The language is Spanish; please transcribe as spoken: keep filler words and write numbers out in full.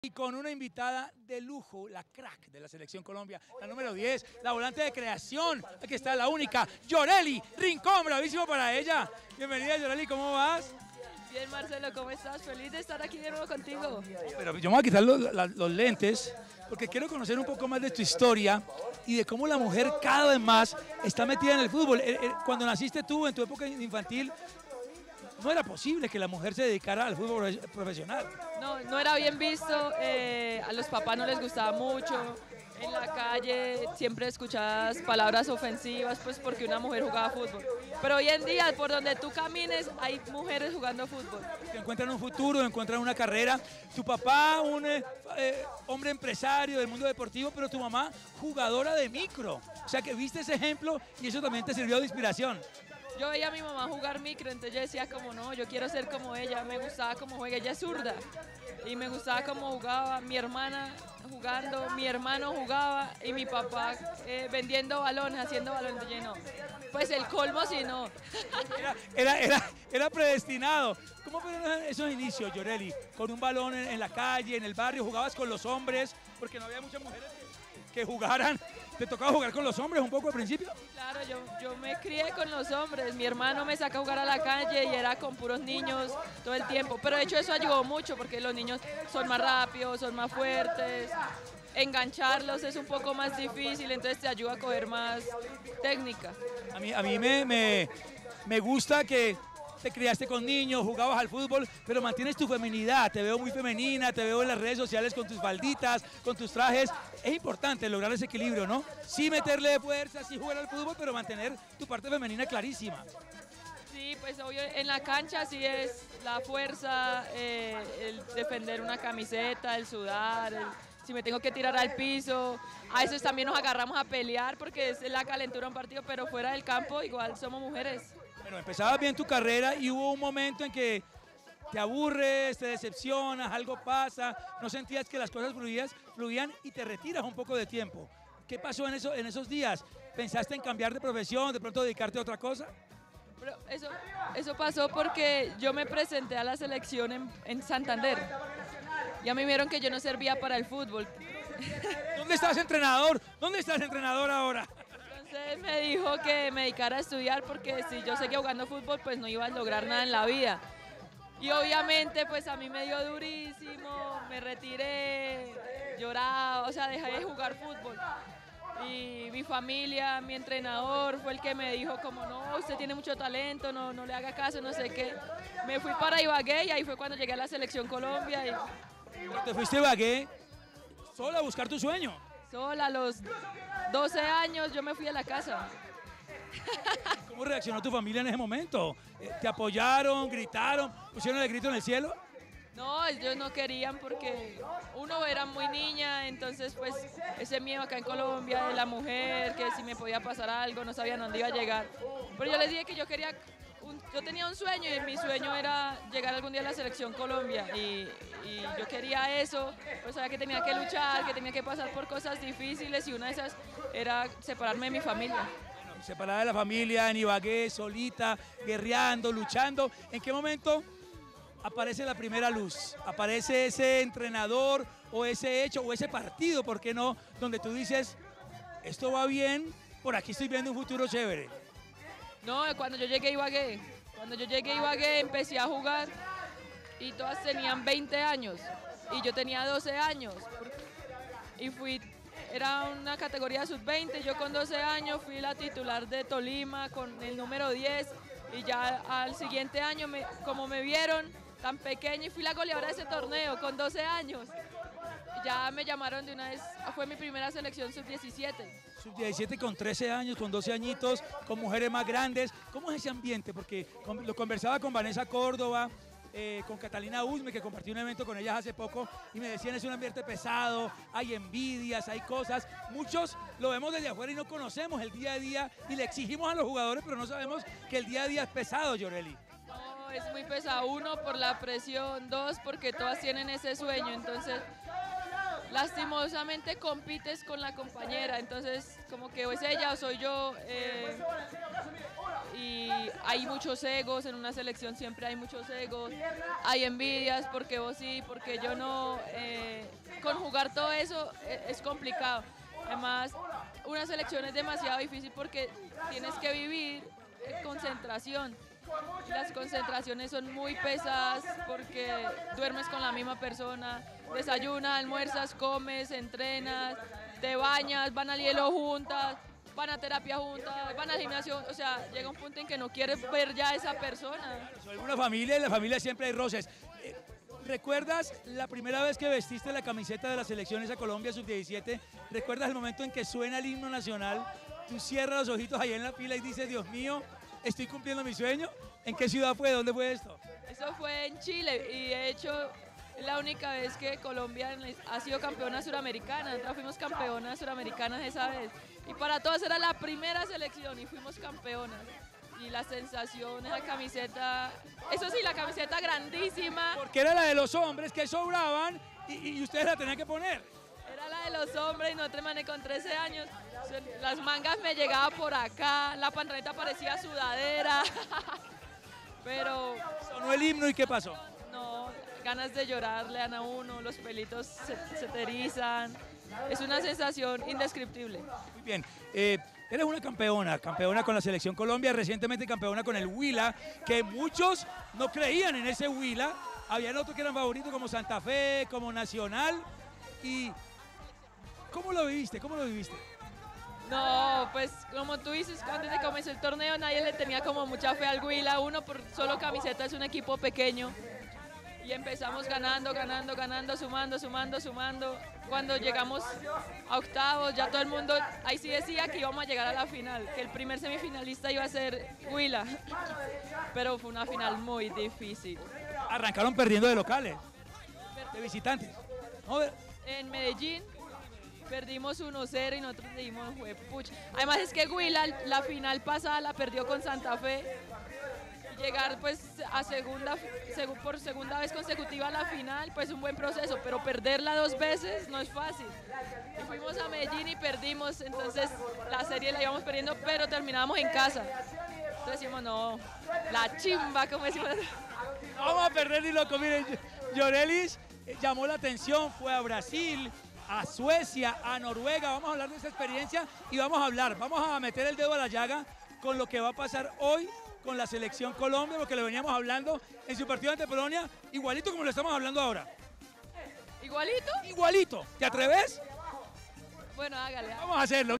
Y con una invitada de lujo, la crack de la Selección Colombia, la número diez, la volante de creación, aquí está la única, Yoreli Rincón, bravísimo para ella. Bienvenida, Yoreli, ¿cómo vas? Bien, Marcelo, ¿cómo estás? Feliz de estar aquí de nuevo contigo. Pero yo me voy a quitar los, los, los lentes porque quiero conocer un poco más de tu historia y de cómo la mujer cada vez más está metida en el fútbol. Cuando naciste tú, en tu época infantil, no era posible que la mujer se dedicara al fútbol profesional. No, no era bien visto, eh, a los papás no les gustaba mucho, en la calle siempre escuchabas palabras ofensivas, pues porque una mujer jugaba fútbol. Pero hoy en día, por donde tú camines, hay mujeres jugando fútbol. Que encuentran un futuro, encuentran una carrera. Tu papá, un eh, eh, hombre empresario del mundo deportivo, pero tu mamá, jugadora de micro. O sea que viste ese ejemplo y eso también te sirvió de inspiración. Yo veía a mi mamá jugar micro, entonces yo decía como no, yo quiero ser como ella, me gustaba cómo juega, ella es zurda y me gustaba cómo jugaba, mi hermana jugando, mi hermano jugaba y mi papá eh, vendiendo balones, haciendo balones, yo no, pues el colmo si no. Era, era, era, era predestinado. ¿Cómo fueron esos inicios, Yoreli? Con un balón en, en la calle, en el barrio, jugabas con los hombres, porque no había muchas mujeres que, que jugaran. ¿Te tocaba jugar con los hombres un poco al principio? Claro, yo, yo me crié con los hombres, mi hermano me saca a jugar a la calle y era con puros niños todo el tiempo, pero de hecho eso ayudó mucho porque los niños son más rápidos, son más fuertes, engancharlos es un poco más difícil, entonces te ayuda a coger más técnica. A mí, a mí me, me, me gusta que te criaste con niños, jugabas al fútbol, pero mantienes tu feminidad, te veo muy femenina, te veo en las redes sociales con tus falditas, con tus trajes. Es importante lograr ese equilibrio, ¿no? Sí meterle fuerza, sí jugar al fútbol, pero mantener tu parte femenina clarísima. Sí, pues obvio, en la cancha sí es la fuerza, eh, el defender una camiseta, el sudar, el, si me tengo que tirar al piso, a veces también nos agarramos a pelear porque es la calentura de un partido, pero fuera del campo igual somos mujeres. Bueno, empezabas bien tu carrera y hubo un momento en que te aburres, te decepcionas, algo pasa, no sentías que las cosas fluían, fluían y te retiras un poco de tiempo. ¿Qué pasó en, eso, en esos días? ¿Pensaste en cambiar de profesión, de pronto dedicarte a otra cosa? Pero eso, eso pasó porque yo me presenté a la selección en, en Santander. Y a mí me vieron que yo no servía para el fútbol. ¿Dónde estás, entrenador? ¿Dónde estás, entrenador, ahora? Entonces me dijo que me dedicara a estudiar porque si yo seguía jugando fútbol pues no iba a lograr nada en la vida. Y obviamente pues a mí me dio durísimo, me retiré, lloraba, o sea dejé de jugar fútbol. Y mi familia, mi entrenador fue el que me dijo como no, usted tiene mucho talento, no, no le haga caso, no sé qué. Me fui para Ibagué y ahí fue cuando llegué a la Selección Colombia. Y... ¿Te fuiste a Ibagué sola a buscar tu sueño? Sola, a los doce años yo me fui a la casa. ¿Cómo reaccionó tu familia en ese momento? ¿Te apoyaron, gritaron, pusieron el grito en el cielo? No, ellos no querían porque uno era muy niña, entonces pues ese miedo acá en Colombia de la mujer, que si me podía pasar algo, no sabían dónde iba a llegar. Pero yo les dije que yo quería, un, yo tenía un sueño y mi sueño era llegar algún día a la Selección Colombia y, y yo quería eso, pues sabía que tenía que luchar, que tenía que pasar por cosas difíciles y una de esas era separarme de mi familia. Bueno, separada de la familia, en Ibagué, solita, guerreando, luchando. ¿En qué momento aparece la primera luz? Aparece ese entrenador o ese hecho o ese partido, ¿por qué no? Donde tú dices, esto va bien, por aquí estoy viendo un futuro chévere. No, cuando yo llegué a Ibagué, cuando yo llegué a Ibagué empecé a jugar y todas tenían veinte años y yo tenía doce años y fui, era una categoría sub veinte, yo con doce años fui la titular de Tolima con el número diez y ya al siguiente año, me, como me vieron tan pequeña y fui la goleadora de ese torneo con doce años. Ya me llamaron de una vez, fue mi primera selección sub diecisiete. sub diecisiete con trece años, con doce añitos, con mujeres más grandes. ¿Cómo es ese ambiente? Porque lo conversaba con Vanessa Córdoba, eh, con Catalina Usme, que compartí un evento con ellas hace poco, y me decían es un ambiente pesado, hay envidias, hay cosas. Muchos lo vemos desde afuera y no conocemos el día a día y le exigimos a los jugadores, pero no sabemos que el día a día es pesado, Yoreli. No, es muy pesado. Uno, por la presión. Dos, porque todas tienen ese sueño. Entonces, lastimosamente compites con la compañera. Entonces, como que o es ella o soy yo. Eh, y hay muchos egos, en una selección siempre hay muchos egos, hay envidias, porque vos sí, porque yo no, eh, conjugar todo eso es, es complicado. Además, una selección es demasiado difícil porque tienes que vivir en concentración. Las concentraciones son muy pesadas porque duermes con la misma persona, desayunas, almuerzas, comes, entrenas, te bañas, van al hielo juntas, van a terapia juntas, van al gimnasio, o sea, llega un punto en que no quieres ver ya a esa persona. Soy una familia y en la familia siempre hay roces. Eh, ¿Recuerdas la primera vez que vestiste la camiseta de la selección esa Colombia sub diecisiete? ¿Recuerdas el momento en que suena el himno nacional? Tú cierras los ojitos ahí en la fila y dices, Dios mío, estoy cumpliendo mi sueño. ¿En qué ciudad fue? ¿Dónde fue esto? Eso fue en Chile y de hecho es la única vez que Colombia ha sido campeona suramericana. Nosotros fuimos campeonas suramericanas esa vez. Y para todas era la primera selección y fuimos campeonas. Y la sensación, esa camiseta, eso sí, la camiseta grandísima. Porque era la de los hombres que sobraban y, y ustedes la tenían que poner. Era la de los hombres y nosotros mané con trece años. Las mangas me llegaban por acá, la pantaleta parecía sudadera. Pero... Sonó el himno y ¿qué pasó? No, ganas de llorar le dan a uno, los pelitos se, se te erizan. Es una sensación indescriptible. Muy bien. Eh, eres una campeona, campeona con la Selección Colombia, recientemente campeona con el Huila, que muchos no creían en ese Huila. Habían otros que eran favoritos como Santa Fe, como Nacional. Y ¿cómo lo viviste? ¿Cómo lo viviste? No, pues como tú dices, cuando se comenzó el torneo nadie le tenía como mucha fe al Huila. Uno por solo camiseta es un equipo pequeño. Y empezamos ganando, ganando, ganando, sumando, sumando, sumando. Cuando llegamos a octavos, ya todo el mundo ahí sí decía que íbamos a llegar a la final, que el primer semifinalista iba a ser Huila. Pero fue una final muy difícil. Arrancaron perdiendo de locales, de visitantes. ¿No? En Medellín perdimos uno cero y nosotros dijimos, pucha. Además es que Huila la final pasada la perdió con Santa Fe. Llegar pues a segunda, por segunda vez consecutiva a la final, pues un buen proceso, pero perderla dos veces no es fácil. Y fuimos a Medellín y perdimos, entonces la serie la íbamos perdiendo, pero terminábamos en casa. Entonces decimos, no, la chimba, como decimos. No vamos a perder ni loco. Miren, Yorelis llamó la atención, fue a Brasil, a Suecia, a Noruega. Vamos a hablar de esa experiencia y vamos a hablar, vamos a meter el dedo a la llaga con lo que va a pasar hoy con la Selección Colombia, porque lo veníamos hablando en su partido ante Polonia, igualito como lo estamos hablando ahora. ¿Igualito? Igualito. ¿Te atreves? Bueno, hágale. Vamos a hacerlo.